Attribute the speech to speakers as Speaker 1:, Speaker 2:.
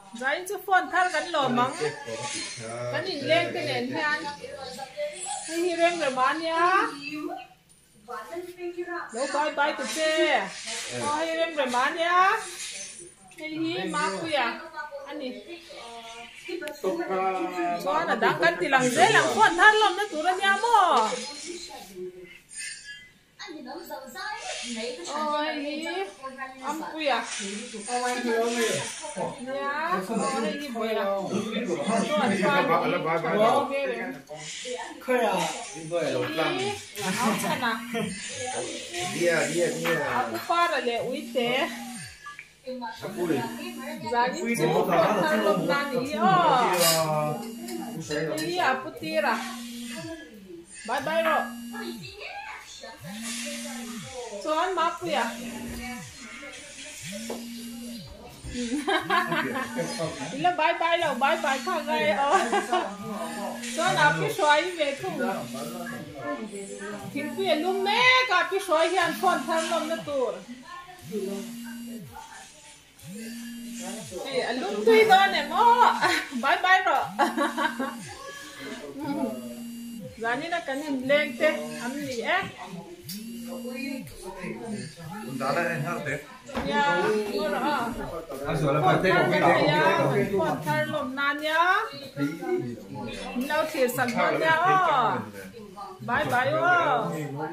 Speaker 1: Zain chu phone thar kan lo mang kan in leng te nen hian hi reng re mania lo bye bye tu che hi reng re mania hi ma ku ya ani so na dang kan tilang ze lang phone thar lom na turan ya mo ôi âm quy à ôi nhá ôi đi bơi à
Speaker 2: khơi à
Speaker 1: áo chân à áo pa là lệ uy tế giá như chú con thằng lồng nan ý ý à puti ra bye bye rồi Soan maaf ya. Ila bye bye lo bye bye kha gai Soan api soai ve thu. Thin pi lum me ka api soai hian phone thar lom na tur. Lum tui do ne mo. Bye bye ro. Zani na kanin leng te am ni
Speaker 3: Dala en harte.
Speaker 1: Ya, ora.
Speaker 3: Aso la parte ko
Speaker 1: ya, phone thar lom nan ya. Lau thir san ya. Bye bye.